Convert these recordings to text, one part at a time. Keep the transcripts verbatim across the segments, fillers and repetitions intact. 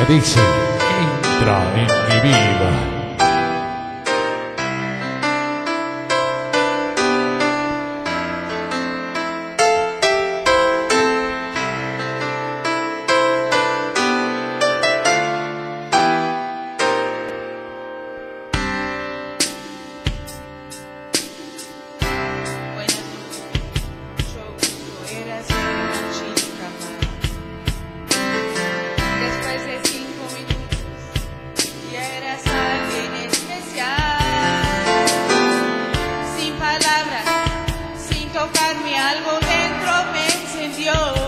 que dice: entra en mi vida. Algo dentro me encendió.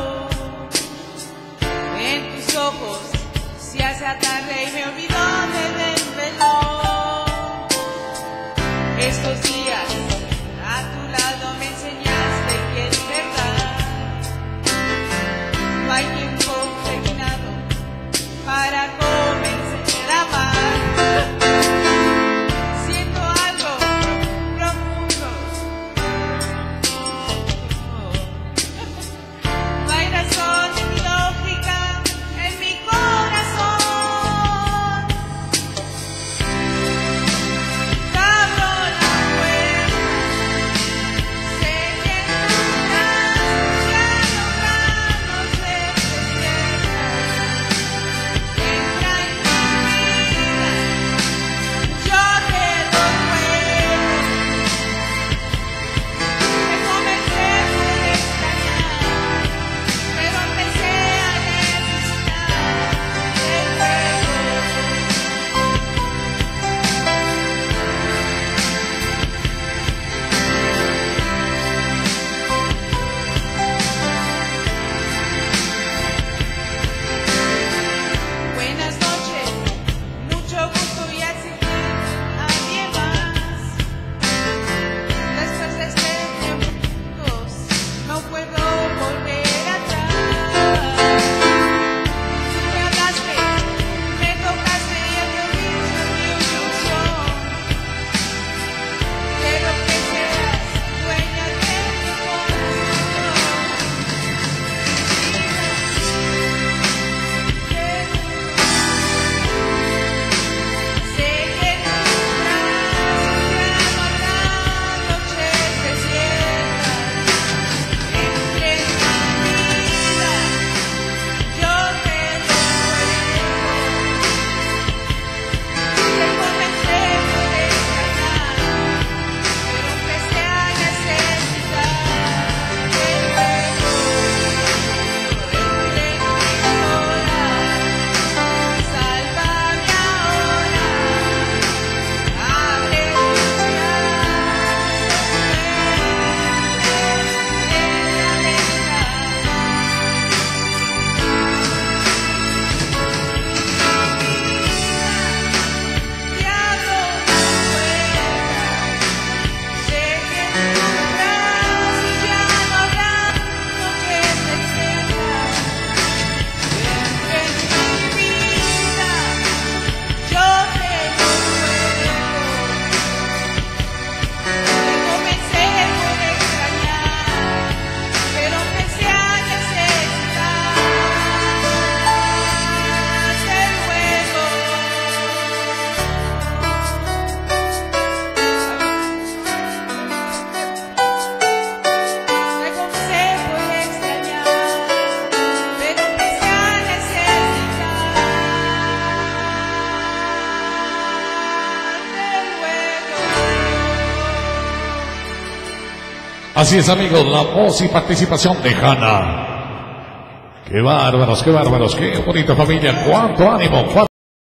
En tus ojos se hace tarde y me olvidó de desvelo. Estos días a tu lado me enseñaste que es verdad. No hay tiempo terminado para comenzar a amar. Así es, amigos, la voz y participación de Hanna. Qué bárbaros, qué bárbaros, qué bonita familia, cuánto ánimo, cuánto